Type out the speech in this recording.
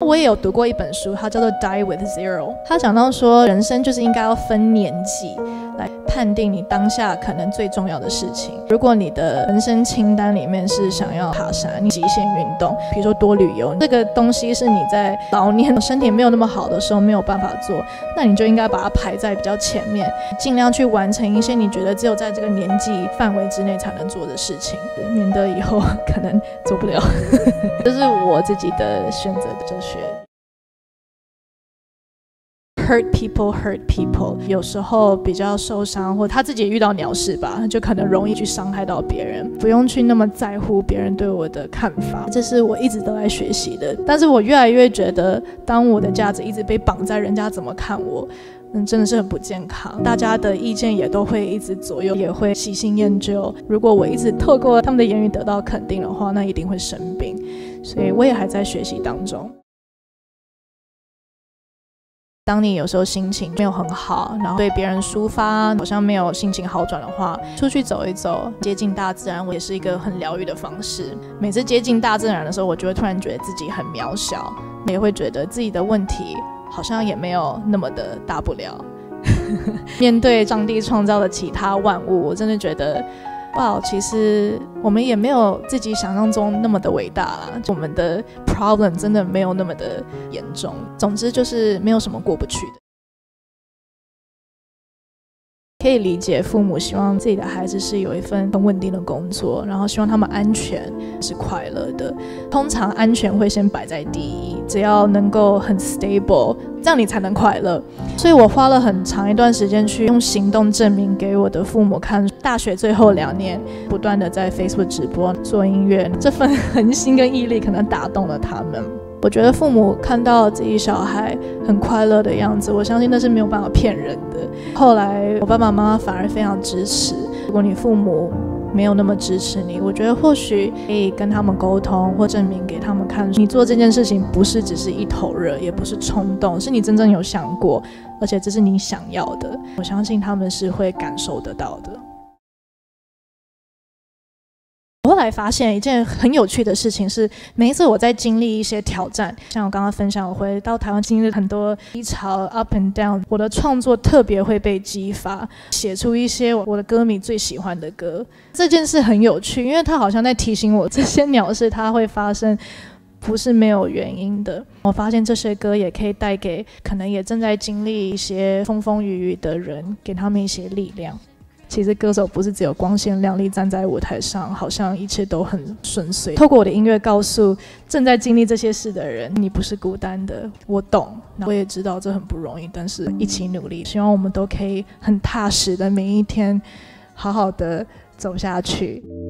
我也有读过一本书，它叫做 Die with Zero， 它讲到说人生就是应该要分年纪来判定你当下可能最重要的事情。如果你的人生清单里面是想要爬山、极限运动，比如说多旅游，这个东西是你在老年身体没有那么好的时候没有办法做，那你就应该把它排在比较前面，尽量去完成一些你觉得只有在这个年纪范围之内才能做的事情，免得以后可能做不了。这是我自己的选择的哲学。Hurt people， 有时候比较受伤，或他自己也遇到鸟事吧，就可能容易去伤害到别人，不用去那么在乎别人对我的看法，这是我一直都在学习的。但是我越来越觉得，当我的价值一直被绑在人家怎么看我，真的是很不健康。大家的意见也都会一直左右，也会喜新厌旧。如果我一直透过他们的言语得到肯定的话，那一定会生病。所以我也还在学习当中。当你有时候心情没有很好，然后对别人抒发好像没有心情好转的话，出去走一走，接近大自然，也是一个很疗愈的方式。每次接近大自然的时候，我就会突然觉得自己很渺小，也会觉得自己的问题好像也没有那么的大不了。面对上帝创造的其他万物，我真的觉得哇，其实我们也没有自己想象中那么的伟大啦，我们的 problem 真的没有那么的严重。总之就是没有什么过不去的。可以理解父母希望自己的孩子是有一份很稳定的工作，然后希望他们安全是快乐的。通常安全会先摆在第一，只要能够很 stable， 这样你才能快乐。所以我花了很长一段时间去用行动证明给我的父母看。大学最后2年，不断的在 Facebook 直播做音乐，这份恒心跟毅力可能打动了他们。我觉得父母看到自己小孩很快乐的样子，我相信那是没有办法骗人的。后来我爸爸妈妈反而非常支持。如果你父母没有那么支持你，我觉得或许可以跟他们沟通，或证明给他们看，你做这件事情不是只是一头热，也不是冲动，是你真正有想过，而且这是你想要的。我相信他们是会感受得到的。后来发现一件很有趣的事情是，每一次我在经历一些挑战，像我刚刚分享，我回到台湾经历很多低潮 up and down， 我的创作特别会被激发，写出一些我的歌迷最喜欢的歌。这件事很有趣，因为它好像在提醒我，这些鸟事它会发生不是没有原因的。我发现这些歌也可以带给可能也正在经历一些风风雨雨的人，给他们一些力量。其实歌手不是只有光鲜亮丽站在舞台上，好像一切都很顺遂。透过我的音乐告诉正在经历这些事的人，你不是孤单的，我懂，我也知道这很不容易，但是一起努力，希望我们都可以很踏实的每一天好好的走下去。